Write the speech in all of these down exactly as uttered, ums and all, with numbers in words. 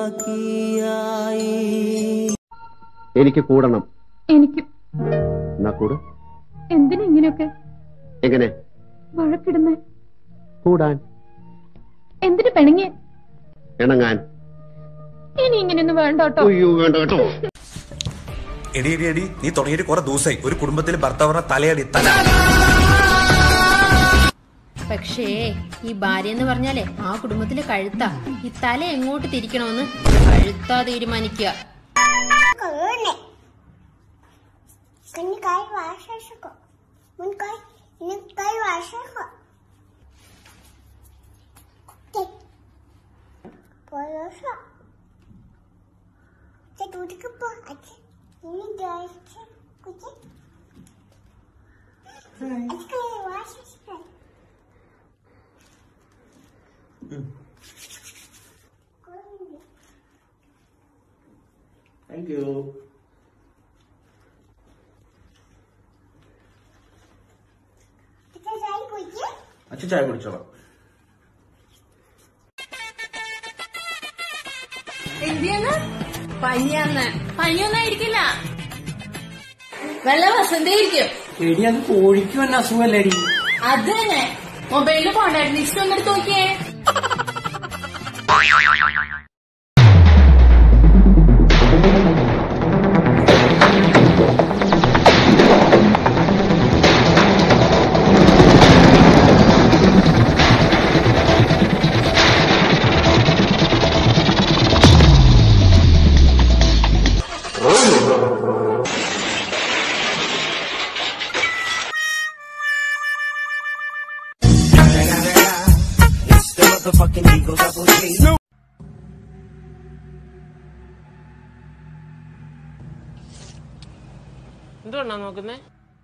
എനിക്ക് കൂടണം. എനിക്ക് എന്നാ കൂട്. എന്തിനാ ഇങ്ങനെയൊക്കെ? എങ്ങനെ വഴക്കിടുന്നേ? കൂടാൻ. എന്തിനു പെണങ്ങി? ഇണങ്ങാൻ. ഇനി ഇങ്ങനെയൊന്നും വേണ്ട കേട്ടോ. അയ്യോ വേണ്ട കേട്ടോ. എടി എടി എടി നീ തുടങ്ങിയിട്ട് കുറെ ദിവസമായി ഒരു കുടുംബത്തിൽ ഭർത്താവ് തലയടി തല. പക്ഷേ ഈ ഭാര്യ എന്ന് പറഞ്ഞാലേ ആ കുടുംബത്തിലെ കഴുത്താ. ഈ തല എങ്ങോട്ട് തിരിക്കണമെന്ന് കഴുത്താ തീരുമാനിക്കുക. Thank you. അച്ഛൻ ചായ കുടിച്ചോളാം. എന്തിനാ പനിയാന്ന്? പനിയൊന്നായിരിക്കില്ല, വല്ല വസന്തയായിരിക്കും. എടി അത് കോഴിക്ക് വല്ല അസുഖല്ലേടി? അത് തന്നെ. മൊബൈലില് കോണ്ടാക്ട് ലിസ്റ്റ് ഒന്ന് എടുത്ത് നോക്കിയേ. എന്തുകൊണ്ടാ നോക്കുന്നേ?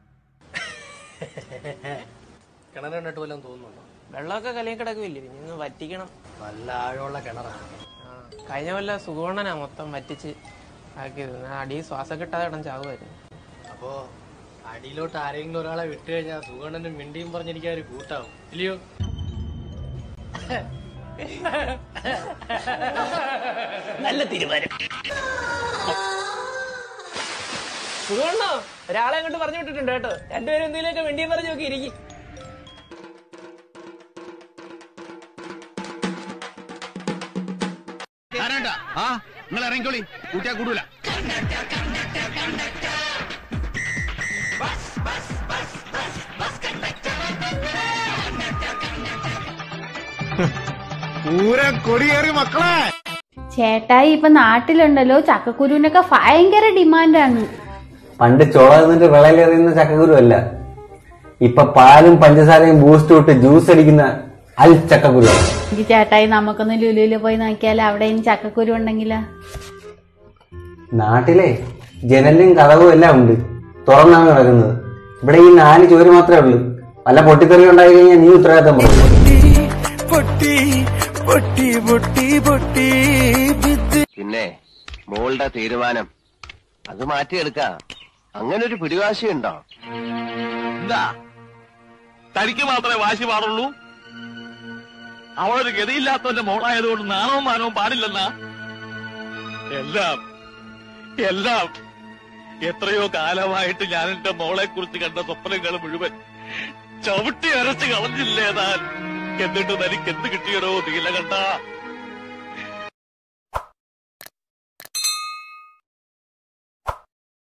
കിണർ കണ്ടിട്ട് വല്ലതും തോന്നുന്നുണ്ടോ? വെള്ളമൊക്കെ കലയിൽ കിടക്കുമില്ലേ, ഇനി വറ്റിക്കണം. നല്ല ആഴമുള്ള കിണറാണ്. കഴിഞ്ഞ വല്ല സുഗുണനാ മൊത്തം വറ്റിച്ച് ആക്കിയത്. അടി ശ്വാസം കിട്ടാതെ ഇടം ചാവുമായിരുന്നു. അപ്പോ അടിയിലോട്ട് ആരെങ്കിലും ഒരാളെ വിട്ടു കഴിഞ്ഞാൽ സുഗണ്ണനും മിണ്ടിയും പറഞ്ഞിരിക്കാൻ ഒരു കൂട്ടാവും ഇല്ലയോ? നല്ല തീരുമാനം. സുഗുണോ ഒരാളെ അങ്ങോട്ട് പറഞ്ഞു വിട്ടിട്ടുണ്ട് കേട്ടോ. രണ്ടുപേരും എന്തെങ്കിലുമൊക്കെ മിണ്ടിയും പറഞ്ഞു നോക്കി ഇരിക്കും. നിങ്ങൾ ഇറങ്ങിക്കോളി, കൂട്ടിയാ കൂടൂല. പൂരം കൊടിയേറി മക്കളെ. ചേട്ടായി ഇപ്പൊ നാട്ടിലുണ്ടല്ലോ ചക്കക്കുരുവിനൊക്കെ ഭയങ്കര ഡിമാൻഡാണ്. പണ്ട് ചോള നിന്നിട്ട് വിളയിലെറിയുന്ന ചക്കക്കുരു അല്ല, ഇപ്പൊ പാലും പഞ്ചസാരയും ബൂസ്റ്റ് ഇട്ട് ജ്യൂസ് അടിക്കുന്ന അൽ ചക്കക്കുരു. എനിക്ക് ചേട്ടായി നമുക്കൊന്ന് ലുലുവില് പോയി നോക്കിയാലോ, അവിടെ ഇനി ചക്കക്കുരു ഉണ്ടെങ്കിലോ? നാട്ടിലെ ജനലും കഥവും എല്ലാം ഉണ്ട്, തുറന്നാണ് കിടക്കുന്നത്. ഇവിടെ ഈ നാല് ചോര് മാത്രമേ ഉള്ളൂ. വല്ല പൊട്ടിത്തെറി ഉണ്ടായി കഴിഞ്ഞാൽ നീ ഉത്തരവാദിത്തം പറയും. പിന്നെ മോളുടെ തീരുമാനം അത് മാറ്റിയെടുക്ക. അങ്ങനെ ഒരു പിടിവാശിയുണ്ടോ? എന്താ തനിക്ക് മാത്രമേ വാശി പാടുള്ളൂ? അവളൊരു ഗതിയില്ലാത്തവന്റെ മോളായതുകൊണ്ട് നാണവും മാനവും പാടില്ലെന്നാ? എല്ലാം എല്ലാം എത്രയോ കാലമായിട്ട് ഞാൻ എന്റെ മോളെ കുറിച്ച് കണ്ട സ്വപ്നങ്ങൾ മുഴുവൻ ചവിട്ടി അരച്ച് കളഞ്ഞില്ലേതാൻ. എന്നിട്ട് തനിക്ക് എന്ത് കിട്ടിയടോ നീലകണ്ഠ?